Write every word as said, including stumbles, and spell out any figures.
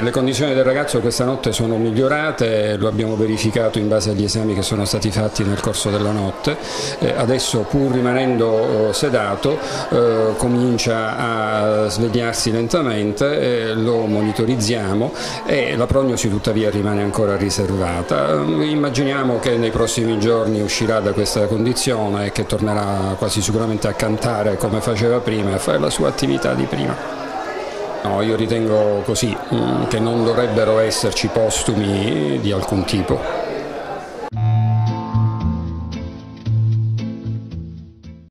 le condizioni del ragazzo questa notte sono migliorate, lo abbiamo verificato in base agli esami che sono stati fatti nel corso della notte. Eh, adesso, pur rimanendo sedato, eh, comincia a svegliarsi lentamente, eh, lo monitorizziamo e la prognosi tuttavia rimane ancora riservata. Immaginiamo che nei prossimi giorni uscirà da questa condizione e che tornerà quasi sicuramente a cantare come faceva prima e a fare la sua attività di prima. No, io ritengo così, che non dovrebbero esserci postumi di alcun tipo.